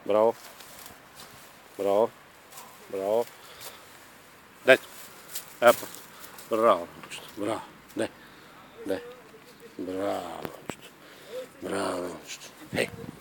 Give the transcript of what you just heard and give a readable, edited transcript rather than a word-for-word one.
Браво. Браво. Браво. Дайте. Епа. Браво, момчето. Браво. Дай. Дай. Браво, момчето. Браво, момчето. Хей.